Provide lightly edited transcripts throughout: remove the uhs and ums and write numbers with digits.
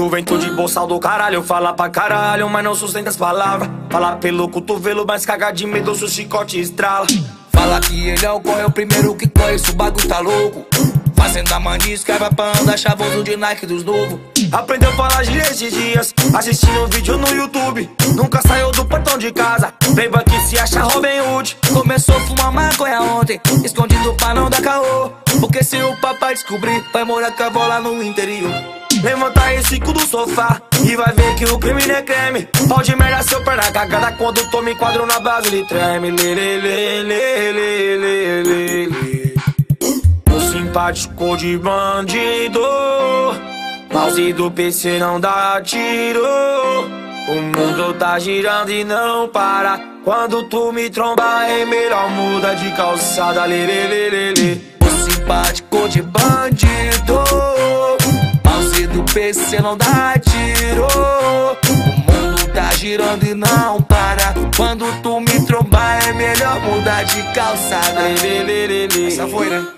Juventude bolsal do caralho, fala pra caralho, mas não sustenta as palavras. Fala pelo cotovelo, mas caga de medo se o chicote estrala. Fala que ele é o corre, é o primeiro que conhece, o bagulho tá louco. Fazendo a mania, escreva pra andar chavoso de Nike dos novos. Aprendeu a falar de esses dias, assistindo vídeo no YouTube. Nunca saiu do portão de casa, playboy que se acha Robin Hood. Começou a fumar maconha ontem, escondido pra não dar caô. Porque se o papai descobrir, vai morar com a avó lá no interior. Levanta esse cu do sofá e vai ver que o crime não é creme. Pau de merda, seu perna cagada, quando toma enquadro na base ele treme. Lê, lê, lê, lê, lê, lê, lê, lê. O simpático de bandido, mouse do PC não dá tiro. O mundo tá girando e não para. Quando tu me tromba é melhor muda de calçada. Lê, lê, lê, lê, lê. O simpático de bandido, mouse do PC não dá tiro. O mundo tá girando e não para. Quando tu me trombar é melhor mudar de calçada. Lê, lê, lê, lê, lê. Essa foi, né?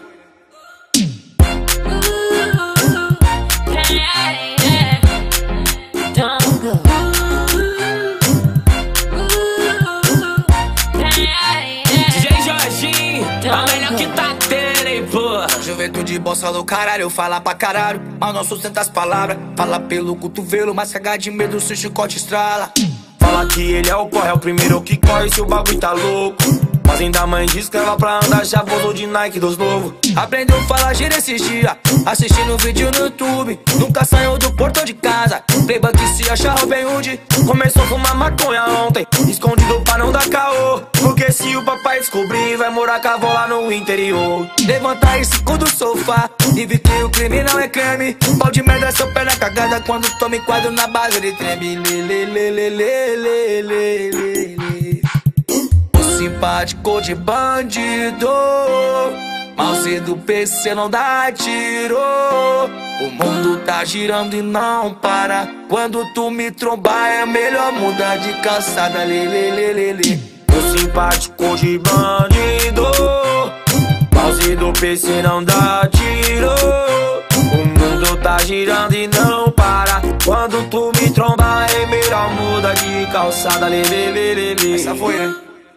DJ Jorginho, a melhor que tá tendo, hein, pô. Juventude bolsa do caralho, fala pra caralho, mas não sustenta as palavras. Fala pelo cotovelo, mas caga de medo se o chicote estrala. Fala que ele é o corre, é o primeiro que corre se o bagulho tá louco. Fazenda mãe diz que ela pra andar já voltou de Nike dos novos. Aprendeu a falar gíria esses dias, assistindo vídeo no YouTube. Nunca saiu do portão de casa, playboy que se acha Robin Hood. Começou a fumar maconha ontem, escondido pra não dar caô. Porque se o papai descobrir, vai morar com a avó lá no interior. Levanta esse cu do sofá e vê que o crime não é creme. Pau de merda, seu pé na cagada, quando toma enquadro na base ele treme. Lê, lê, lê, lê, lê, lê, lê, lê, lê. Simpático de bandido, mouse do PC não dá tiro. O mundo tá girando e não para. Quando tu me trombar é melhor mudar de calçada. Lê, lê, lê, lê, lê. O simpático de bandido, mouse do PC não dá tiro. O mundo tá girando e não para. Quando tu me trombar é melhor mudar de calçada. Lê, lê, lê, lê, lê. Essa foi, né?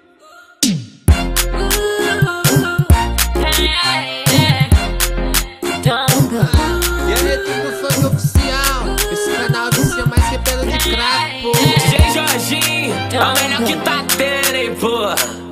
E aí, tudo funk oficial. Esse canal de ser mais que pelo de crack, pô. DJ Jorginho, a melhor que tá tendo, hein, pô.